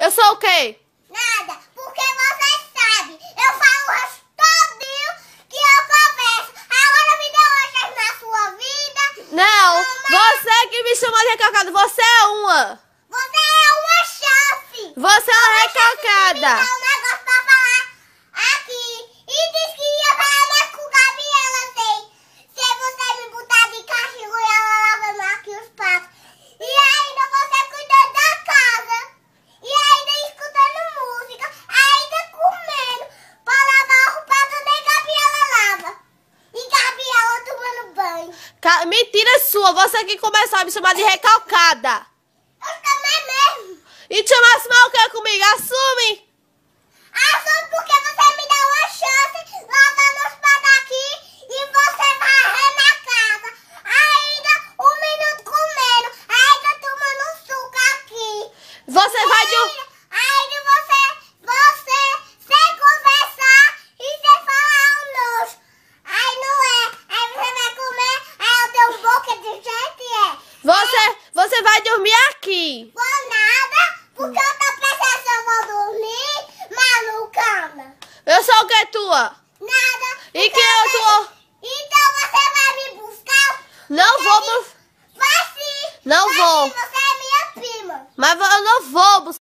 Eu sou o quê? Nada, porque você sabe. Eu falo o resto todinho que eu converso. Agora me dê uma chance na sua vida. Não, Mas você que me chama de recalcada. Você é uma. você é uma chance. Você é uma Me dá recalcada. um negócio pra falar aqui. E disse que ia falar mais com Gabriela, sei. Se você me botar de castigo e ela lavando aqui os pratos. E ainda você cuidando da casa. E ainda escutando música. Ainda comendo. Pra lavar o prato nem Gabriela lava. E Gabriela tomando banho. Mentira sua. Você que começou a me chamar de recalcada. Eu também mesmo. E te chamasse mal o que comigo? Assume. Assume porque você me dá uma chance lavando os pratos aqui e você varrendo a casa. Ainda um minuto comendo, ainda tomando um suco aqui. Você vai de... Ainda você sem conversar e sem falar um nojo. Aí não é. Aí você vai comer, aí eu tenho boca de jeito e é. Você vai dormir aqui. Vou nada, porque eu tô pensando se eu vou dormir, malucana. Eu sou o que tua? Nada. E que eu tô... Então você vai me buscar? Não vou... Vai sim. Não Vai vou. sim, você é minha prima. Mas eu não vou buscar.